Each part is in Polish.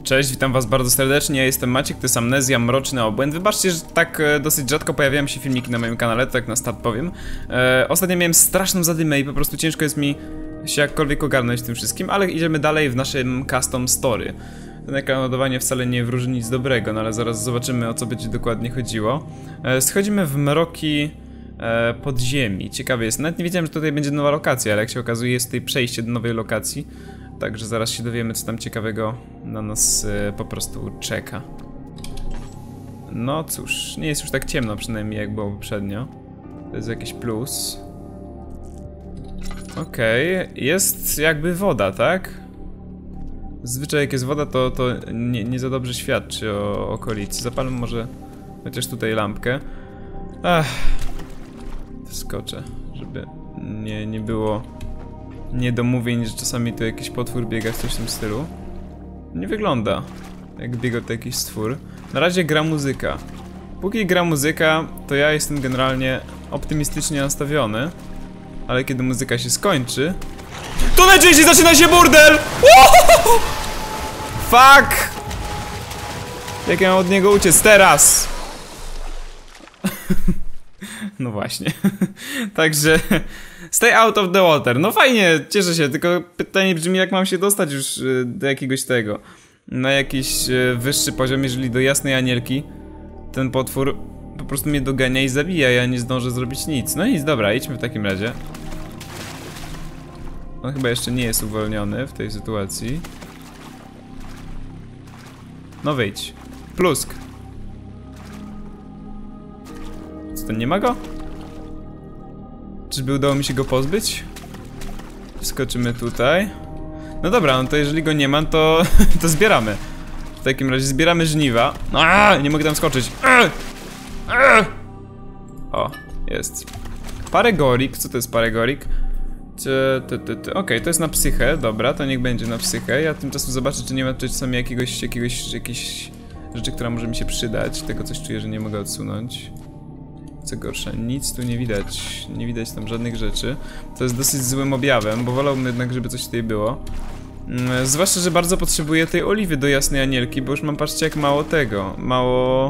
Cześć, witam was bardzo serdecznie, ja jestem Maciek, to jest Amnezja, Mroczny Obłęd. Wybaczcie, że tak dosyć rzadko pojawiają się filmiki na moim kanale, to tak na start powiem. Ostatnio miałem straszną zadymę i po prostu ciężko jest mi się jakkolwiek ogarnąć tym wszystkim, ale idziemy dalej w naszym custom story. Ten ekran ładowania wcale nie wróży nic dobrego, no ale zaraz zobaczymy, o co będzie dokładnie chodziło. Schodzimy w mroki podziemi, ciekawe jest, nawet nie wiedziałem, że tutaj będzie nowa lokacja, ale jak się okazuje jest tutaj przejście do nowej lokacji. Także zaraz się dowiemy, co tam ciekawego na nas po prostu czeka. No cóż, nie jest już tak ciemno przynajmniej jak było poprzednio. To jest jakiś plus. Okej, jest jakby woda, tak? Zazwyczaj jak jest woda, to nie za dobrze świadczy o okolicy. Zapalmy może chociaż tutaj lampkę. Wskoczę, żeby nie było niedomówień, że czasami tu jakiś potwór biega w coś w tym stylu. Nie wygląda jak biega to jakiś stwór. Na razie gra muzyka. Póki gra muzyka, to ja jestem generalnie optymistycznie nastawiony. Ale kiedy muzyka się skończy, to najczęściej zaczyna się burdel! Fuck! Jak ja mam od niego uciec teraz? No właśnie. Także stay out of the water. No fajnie, cieszę się, tylko pytanie brzmi, jak mam się dostać już do jakiegoś tego, na jakiś wyższy poziom, jeżeli do Jasnej Anielki ten potwór po prostu mnie dogania i zabija, ja nie zdążę zrobić nic. No nic, dobra, idźmy w takim razie. On chyba jeszcze nie jest uwolniony w tej sytuacji. No wyjdź. Plusk. Co, to nie ma go? Czyżby udało mi się go pozbyć? Skoczymy tutaj. No dobra, no to jeżeli go nie mam, to zbieramy. W takim razie zbieramy żniwa. Nie mogę tam skoczyć. O, jest. Paregorik, co to jest paregorik? Okej, to jest na psychę, dobra, to niech będzie na psychę. Ja tymczasem zobaczę, czy nie ma tutaj czasami jakiejś rzeczy, która może mi się przydać. Tego coś czuję, że nie mogę odsunąć. Co gorsza, nic tu nie widać. Nie widać tam żadnych rzeczy. To jest dosyć złym objawem, bo wolałbym jednak, żeby coś tutaj było. Zwłaszcza, że bardzo potrzebuję tej oliwy do Jasnej Anielki, bo już mam, patrzcie, jak mało tego. Mało...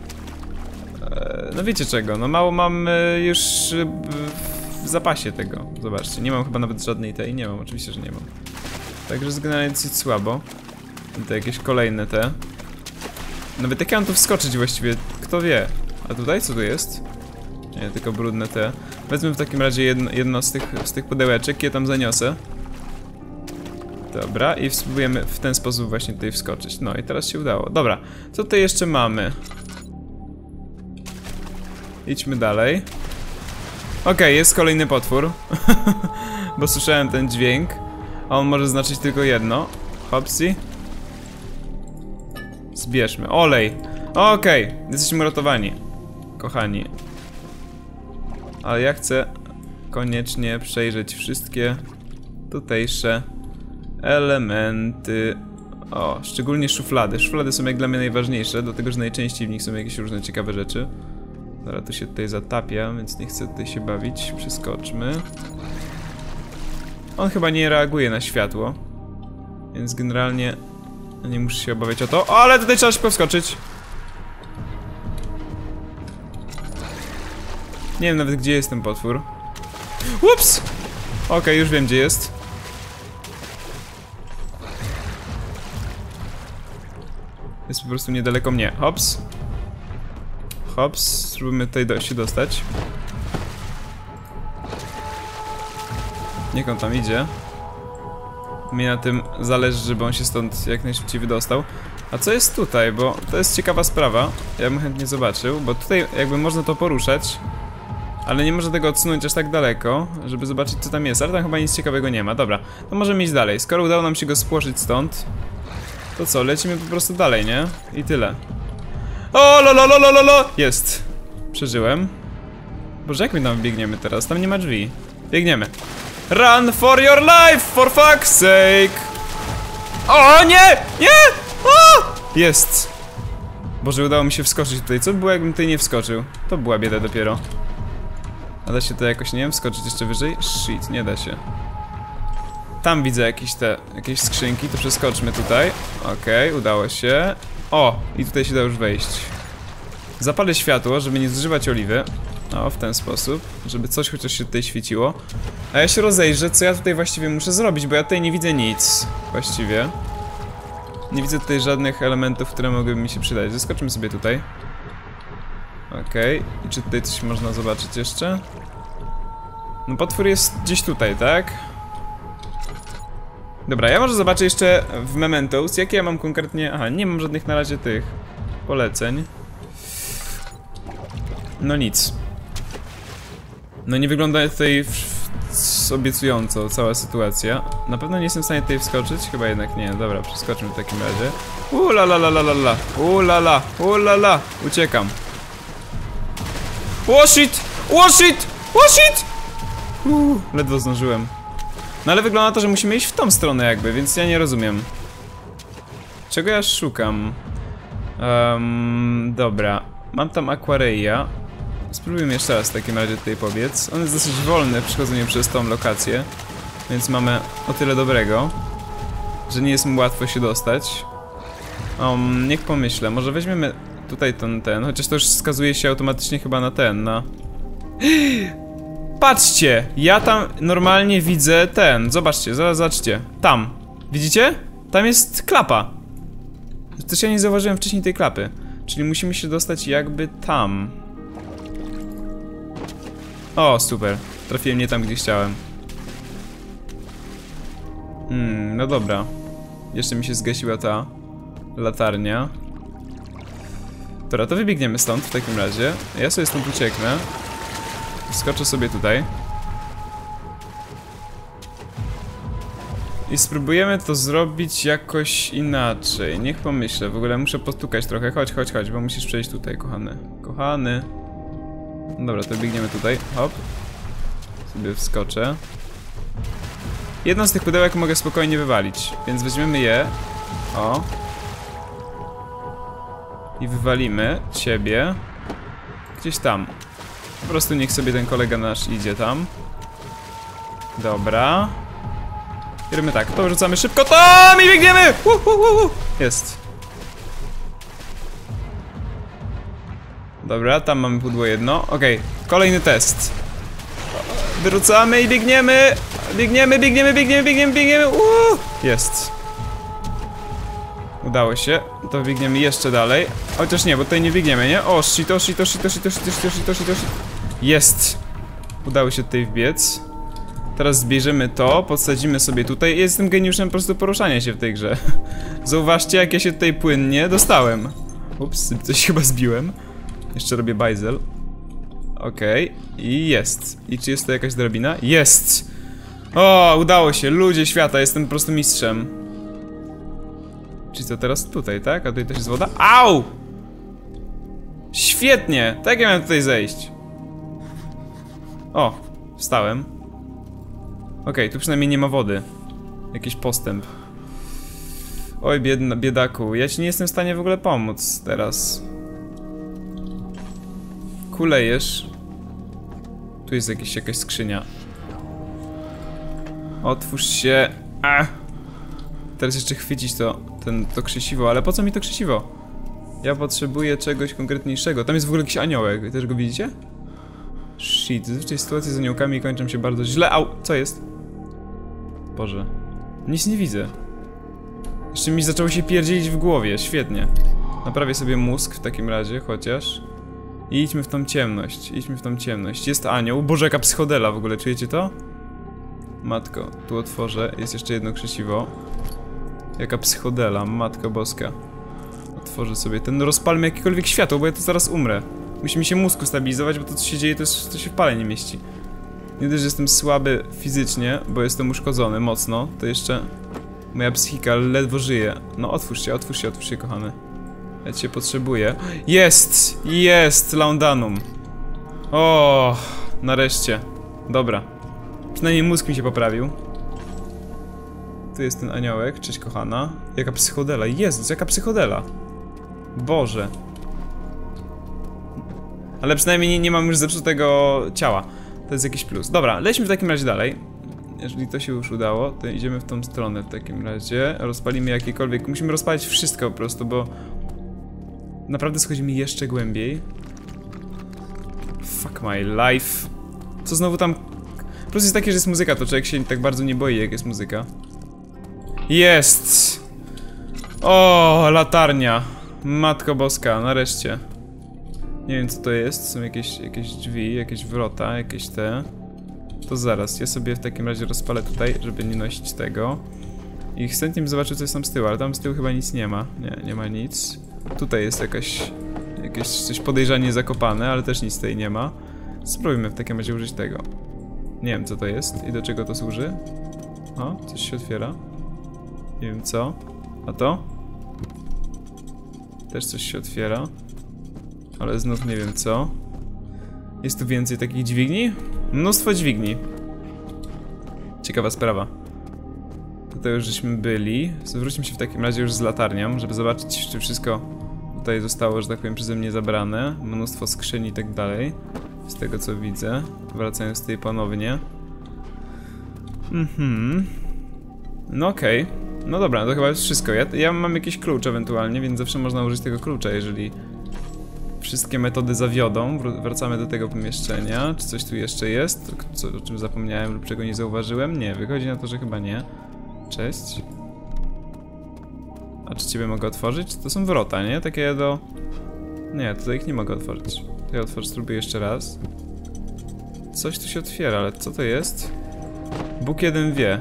No wiecie czego, no mało mam już w zapasie tego. Zobaczcie, nie mam chyba nawet żadnej tej. Nie mam, oczywiście, że nie mam. Także jest generalnie dosyć słabo. Te jakieś kolejne te. Nawet jak ja mam tu wskoczyć właściwie, kto wie. A tutaj co tu jest? Nie, tylko brudne te. Wezmę w takim razie jedno z tych pudełeczek, je tam zaniosę. Dobra, i spróbujemy w ten sposób właśnie tutaj wskoczyć. No i teraz się udało. Dobra, co tutaj jeszcze mamy? Idźmy dalej. Okej, jest kolejny potwór. Bo słyszałem ten dźwięk. A on może znaczyć tylko jedno. Hopsi. Zbierzmy. Olej. Okej, jesteśmy uratowani, kochani. Ale ja chcę koniecznie przejrzeć wszystkie tutejsze elementy. O, szczególnie szuflady. Szuflady są jak dla mnie najważniejsze, dlatego że najczęściej w nich są jakieś różne ciekawe rzeczy. Dobra, tu się tutaj zatapia, więc nie chcę tutaj się bawić. Przeskoczmy. On chyba nie reaguje na światło, więc generalnie nie muszę się obawiać o to. O, ale tutaj trzeba szybko wskoczyć. Nie wiem nawet, gdzie jest ten potwór. Ups! Okej, już wiem, gdzie jest. Jest po prostu niedaleko mnie. Hops. Hops. Spróbujmy tutaj się dostać. Niech on tam idzie. Mi na tym zależy, żeby on się stąd jak najszybciej wydostał. A co jest tutaj? Bo to jest ciekawa sprawa. Ja bym chętnie zobaczył, bo tutaj jakby można to poruszać, ale nie można tego odsunąć aż tak daleko, żeby zobaczyć, co tam jest. Ale tam chyba nic ciekawego nie ma. Dobra, to możemy iść dalej. Skoro udało nam się go spłoszyć stąd, to co? Lecimy po prostu dalej, nie? I tyle. O, lo! Jest. Przeżyłem. Boże, jak my tam biegniemy teraz? Tam nie ma drzwi. Biegniemy. Run for your life, for fuck's sake! O, nie! Nie! O! Jest. Boże, udało mi się wskoczyć tutaj. Co by było, jakbym tutaj nie wskoczył? To była bieda dopiero. A da się to jakoś, nie wiem, wskoczyć jeszcze wyżej? Shit, nie da się. Tam widzę jakieś skrzynki, to przeskoczmy tutaj. Okej, udało się. O, i tutaj się da już wejść. Zapalę światło, żeby nie zużywać oliwy. O, w ten sposób, żeby coś chociaż się tutaj świeciło. A ja się rozejrzę, co ja tutaj właściwie muszę zrobić, bo ja tutaj nie widzę nic. Właściwie. Nie widzę tutaj żadnych elementów, które mogłyby mi się przydać. Zeskoczymy sobie tutaj. Okej. I czy tutaj coś można zobaczyć jeszcze? No potwór jest gdzieś tutaj, tak? Dobra, ja może zobaczę jeszcze w Mementos, jakie ja mam konkretnie... Aha, nie mam żadnych na razie tych poleceń. No nic. No nie wygląda tutaj obiecująco cała sytuacja. Na pewno nie jestem w stanie tutaj wskoczyć, chyba jednak nie. Dobra, przeskoczmy w takim razie. Ulalalalala, ulala, ulala, uciekam. Oh shit! Oh shit! Oh shit! Ledwo zdążyłem. No ale wygląda na to, że musimy iść w tą stronę jakby, więc ja nie rozumiem. Czego ja szukam? Dobra. Mam tam Aquareia. Spróbujmy jeszcze raz w takim razie tutaj pobiec. On jest dosyć wolny w przechodzeniu przez tą lokację. Więc mamy o tyle dobrego, że nie jest mu łatwo się dostać. Niech pomyślę, może weźmiemy tutaj ten, chociaż to już wskazuje się automatycznie chyba na na... Patrzcie! Ja tam normalnie widzę zobaczcie, zaraz zobaczcie. Tam. Widzicie? Tam jest klapa. Też ja nie zauważyłem wcześniej tej klapy. Czyli musimy się dostać jakby tam. O, super. Trafiłem nie tam, gdzie chciałem. No dobra. Jeszcze mi się zgasiła ta latarnia. Dobra, to wybiegniemy stąd w takim razie. Ja sobie stąd ucieknę. Skoczę sobie tutaj. I spróbujemy to zrobić jakoś inaczej. Niech pomyślę, w ogóle muszę postukać trochę. Chodź, bo musisz przejść tutaj, kochany. Kochany. Dobra, to biegniemy tutaj. Hop. Sobie wskoczę. Jedno z tych pudełek mogę spokojnie wywalić, więc weźmiemy je. O. I wywalimy ciebie gdzieś tam. Po prostu niech sobie ten kolega nasz idzie tam. Dobra. I robimy tak, to rzucamy szybko tam i biegniemy! Jest. Dobra, tam mamy pudło jedno. Okej, kolejny test. Wyrzucamy i biegniemy! Biegniemy! Jest. Udało się. To biegniemy jeszcze dalej. Chociaż nie, bo tutaj nie biegniemy, nie? O, shit. Jest. Udało się tutaj wbiec. Teraz zbierzemy to, podsadzimy sobie tutaj. Jestem geniuszem po prostu poruszania się w tej grze. Zauważcie, jak ja się tutaj płynnie dostałem. Ups, coś chyba zbiłem. Jeszcze robię bajzel. Okej, i jest. I czy jest to jakaś drabina? Jest! O, udało się, ludzie świata, jestem po prostu mistrzem. Czyli co teraz tutaj, tak? A tutaj też jest woda? Au! Świetnie! Tak ja miałem tutaj zejść. O, wstałem. Okej, tu przynajmniej nie ma wody. Jakiś postęp. Oj, biedaku, ja ci nie jestem w stanie w ogóle pomóc teraz. Kulejesz. Tu jest jakaś skrzynia. Otwórz się. Teraz jeszcze chwycić to krzesiwo, ale po co mi to krzesiwo? Ja potrzebuję czegoś konkretniejszego. Tam jest w ogóle jakiś aniołek, wy też go widzicie? Shit, zazwyczaj sytuacje z aniołkami kończą się bardzo źle. Au, co jest? Boże. Nic nie widzę. Jeszcze mi zaczęło się pierdzielić w głowie, świetnie. Naprawię sobie mózg w takim razie, chociaż. I idźmy w tą ciemność, Jest anioł. Boże, jaka psychodela w ogóle, czujecie to? Matko, tu otworzę, jest jeszcze jedno krzesiwo. Jaka psychodela, matko boska. Otworzę sobie ten, rozpalmy jakiekolwiek światło, bo ja tu zaraz umrę. Musi mi się mózg stabilizować, bo to co się dzieje, to się w pale nie mieści. Nie dość, że jestem słaby fizycznie, bo jestem uszkodzony mocno, to jeszcze moja psychika ledwo żyje. No otwórz się, kochany. Ja cię potrzebuję. Jest! Laundanum. O, nareszcie. Dobra. Przynajmniej mózg mi się poprawił. Tu jest ten aniołek, cześć kochana. Jaka psychodela, Jezus, jaka psychodela. Boże. Ale przynajmniej nie mam już zepsutego ciała. To jest jakiś plus. Dobra, lećmy w takim razie dalej. jeżeli to się już udało, to idziemy w tą stronę w takim razie. Rozpalimy jakiekolwiek... Musimy rozpalić wszystko po prostu, bo... Naprawdę schodzimy jeszcze głębiej. Fuck my life. Co znowu tam... Plus jest takie, że jest muzyka, to człowiek się tak bardzo nie boi, jak jest muzyka. Jest! O, latarnia. Matko boska, nareszcie. Nie wiem co to jest, są jakieś drzwi, jakieś wrota, jakieś te... To zaraz, ja sobie w takim razie rozpalę tutaj, żeby nie nosić tego. I chętnie bym zobaczył co jest tam z tyłu, ale tam z tyłu chyba nic nie ma. Nie ma nic. Tutaj jest jakieś coś podejrzanie zakopane, ale też nic tutaj nie ma. Spróbujmy w takim razie użyć tego. Nie wiem co to jest i do czego to służy. O, coś się otwiera. Nie wiem co. A to? Też coś się otwiera. Ale znów nie wiem co. Jest tu więcej takich dźwigni? Mnóstwo dźwigni. Ciekawa sprawa. Tutaj już żeśmy byli. Zwróćmy się w takim razie już z latarnią, żeby zobaczyć, czy wszystko tutaj zostało, że tak powiem, przeze mnie zabrane. Mnóstwo skrzyni i tak dalej. Z tego co widzę. Wracając tutaj ponownie. No okej. No dobra, to chyba jest wszystko. Ja mam jakiś klucz ewentualnie, więc zawsze można użyć tego klucza, jeżeli wszystkie metody zawiodą. Wracamy do tego pomieszczenia. Czy coś tu jeszcze jest? O czym zapomniałem lub czego nie zauważyłem? Nie, wychodzi na to, że chyba nie. Cześć. A czy ciebie mogę otworzyć? To są wrota, nie? Takie do... Nie, tutaj ich nie mogę otworzyć. To ja spróbuję jeszcze raz. Coś tu się otwiera, ale co to jest? Bóg jeden wie.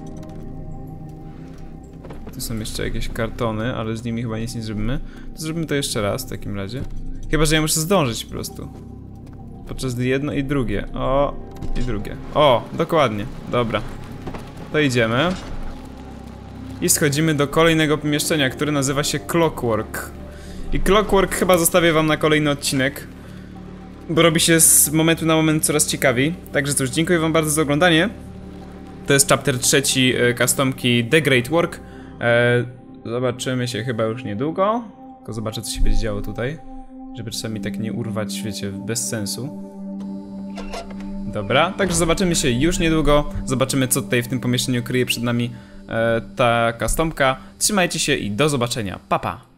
Tu są jeszcze jakieś kartony, ale z nimi chyba nic nie zrobimy. To zrobimy to jeszcze raz w takim razie. Chyba, że ja muszę zdążyć po prostu. Podczas gdy jedno i drugie. O, i drugie. O, dokładnie. Dobra. To idziemy. I schodzimy do kolejnego pomieszczenia, które nazywa się Clockwork. I Clockwork chyba zostawię wam na kolejny odcinek, bo robi się z momentu na moment coraz ciekawiej. Także cóż, dziękuję wam bardzo za oglądanie. To jest chapter 3 customki The Great Work. Zobaczymy się chyba już niedługo. Tylko zobaczę co się będzie działo tutaj, żeby czasami tak nie urwać, wiecie, bez sensu. Dobra, także zobaczymy się już niedługo. Zobaczymy co tutaj w tym pomieszczeniu kryje przed nami ta customka. Trzymajcie się i do zobaczenia. Pa pa!